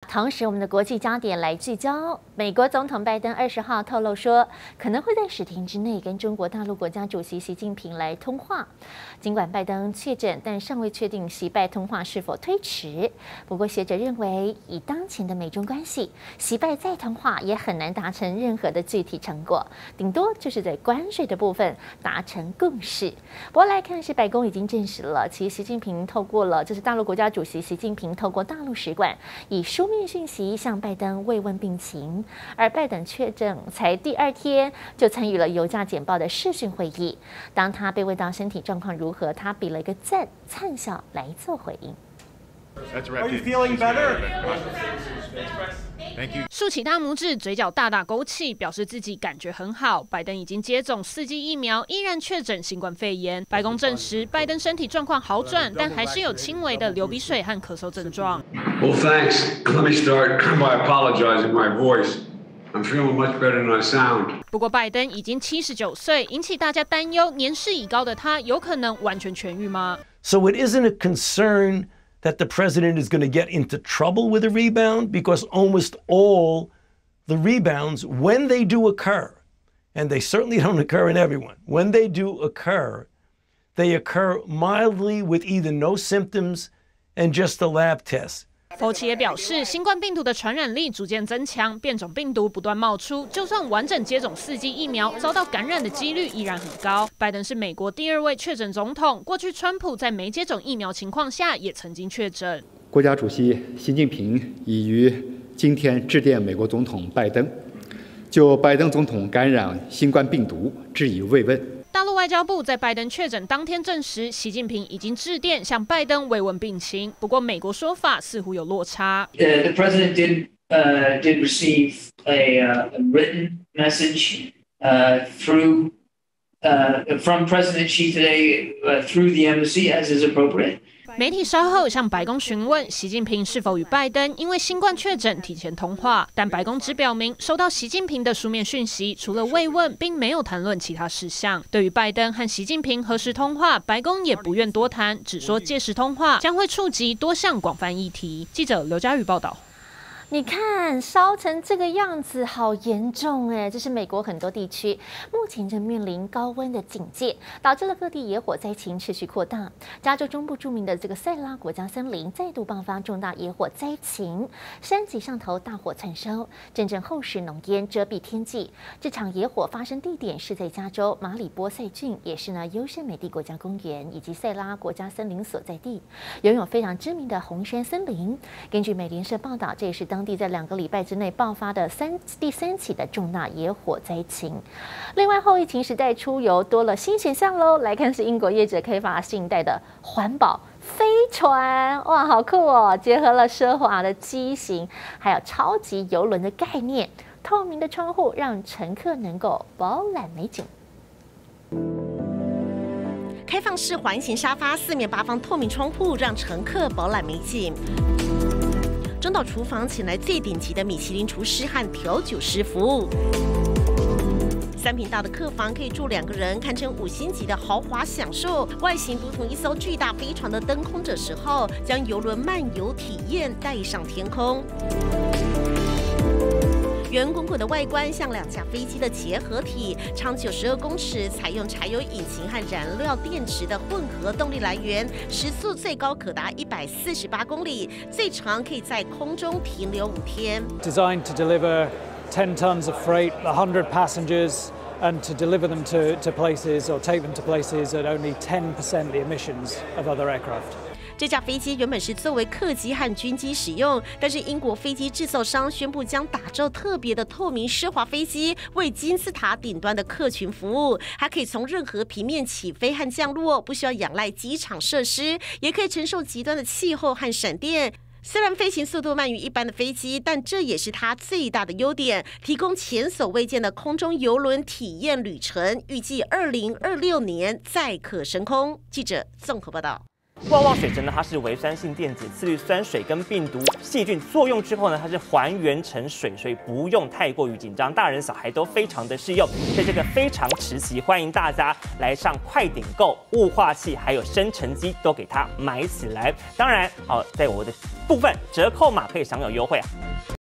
同时，我们的国际焦点来聚焦，美国总统拜登20号透露说，可能会在10天之内跟中国大陆国家主席习近平来通话。尽管拜登确诊，但尚未确定习拜通话是否推迟。不过，学者认为，以当前的美中关系，习拜再通话也很难达成任何的具体成果，顶多就是在关税的部分达成共识。不过来看，是白宫已经证实了，其实习近平透过了，这是大陆国家主席习近平透过大陆使馆以书面讯息向拜登慰问病情，而拜登确诊才第2天就参与了油价简报的视讯会议。当他被问到身体状况如何，他比了一个灿笑来做回应。 Are you feeling better? Thank you. 竖起大拇指，嘴角大大勾起，表示自己感觉很好。拜登已经接种4剂疫苗，依然确诊新冠肺炎。白宫证实，拜登身体状况好转，但还是有轻微的流鼻水和咳嗽症状。 Well, thanks. Let me start by apologizing my voice. I'm feeling much better than I sound. 不过，拜登已经79岁，引起大家担忧，年事已高的他有可能完全痊愈吗？ So it isn't a concern that the president is going to get into trouble with a rebound, because almost all the rebounds, when they do occur, and they certainly don't occur in everyone, when they do occur, they occur mildly with either no symptoms and just a lab test. 福奇也表示，新冠病毒的传染力逐渐增强，变种病毒不断冒出，就算完整接种4剂疫苗，遭到感染的几率依然很高。拜登是美国第2位确诊总统，过去川普在没接种疫苗情况下也曾经确诊。 国家主席习近平已于今天致电美国总统拜登，就拜登总统感染新冠病毒致以慰问。 大陆外交部在拜登确诊当天证实，习近平已经致电向拜登慰问病情。不过，美国说法似乎有落差。 The president did receive a written message through from President Xi today through the embassy, as is appropriate. 媒体稍后向白宫询问习近平是否与拜登因为新冠确诊提前通话，但白宫只表明收到习近平的书面讯息，除了慰问，并没有谈论其他事项。对于拜登和习近平何时通话，白宫也不愿多谈，只说届时通话将会触及多项广泛议题。记者刘佳宇报道。 你看，烧成这个样子，好严重哎！这是美国很多地区目前正面临高温的警戒，导致了各地野火灾情持续扩大。加州中部著名的这个塞拉国家森林再度爆发重大野火灾情，山脊上头大火窜烧，阵阵厚实浓烟遮蔽天际。这场野火发生地点是在加州马里波塞郡，也是优胜美地国家公园以及塞拉国家森林所在地，拥有非常知名的红杉森林。根据美联社报道，这也是当地在2个礼拜之内爆发的第3起的重大野火灾情。另外，后疫情时代出游多了新选项喽。来看是英国业者开发新一代的环保飞船，哇，好酷哦！结合了奢华的机型，还有超级邮轮的概念，透明的窗户让乘客能够饱览美景。 开放式环形沙发，4面8方透明窗户，让乘客饱览美景。中岛厨房请来最顶级的米其林厨师和调酒师服务。3坪大的客房可以住2个人，堪称5星级的豪华享受。外形如同一艘巨大飞船的登空者10号，将邮轮漫游体验带上天空。圆滚滚的外观像2架飞机的结合体，长92公尺，采用柴油引擎和燃料电池的混合动力来源，时速最高可达148公里，最长可以在空中停留5天。 Designed to deliver 10 tons of freight, 100 passengers, and to deliver them to places or take them to places at only 10% the emissions of other aircraft. 这架飞机原本是作为客机和军机使用，但是英国飞机制造商宣布将打造特别的透明奢华飞机，为金字塔顶端的客群服务，还可以从任何平面起飞和降落，不需要仰赖机场设施，也可以承受极端的气候和闪电。虽然飞行速度慢于一般的飞机，但这也是它最大的优点，提供前所未见的空中邮轮体验旅程。预计2026年载客升空。记者综合报道。 旺旺水针呢，它是微酸性电解次氯酸水跟病毒、细菌作用之后呢，它是还原成水，所以不用太过于紧张，大人小孩都非常的适用。所以这个非常时期，欢迎大家来上快点购，雾化器还有生成机都给它买起来。当然，在我的部分折扣码可以享有优惠。